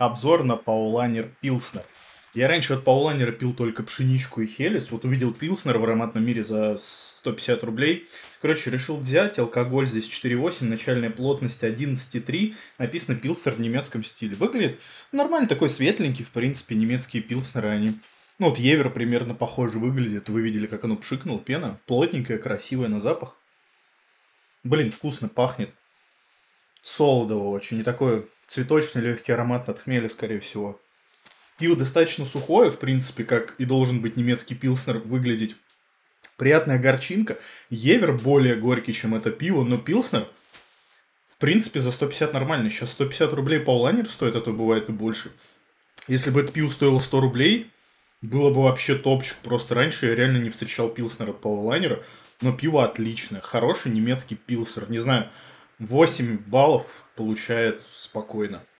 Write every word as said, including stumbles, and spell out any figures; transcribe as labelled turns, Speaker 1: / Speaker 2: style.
Speaker 1: Обзор на Пауланер Пилснер. Я раньше от Пауланера пил только пшеничку и хелес. Вот увидел Пилснер в ароматном мире за сто пятьдесят рублей. Короче, решил взять. Алкоголь здесь четыре и восемь, начальная плотность одиннадцать и три. Написано Пилснер в немецком стиле. Выглядит нормально, такой светленький. В принципе, немецкие Пилснеры, они... Ну вот Евер примерно похоже выглядит. Вы видели, как оно пшикнуло. Пена плотненькая, красивая на запах. Блин, вкусно пахнет. Солодово очень. И такой цветочный легкий аромат от хмеля, скорее всего. Пиво достаточно сухое, в принципе, как и должен быть немецкий пилснер выглядеть. Приятная горчинка. Евер более горький, чем это пиво, но пилснер, в принципе, за сто пятьдесят нормально. Сейчас сто пятьдесят рублей Пауланер стоит, а то бывает и больше. Если бы это пиво стоило сто рублей, было бы вообще топчик. Просто раньше я реально не встречал пилснер от Пауланера. Но пиво отличное. Хороший немецкий пилснер. Не знаю, восемь баллов получает спокойно.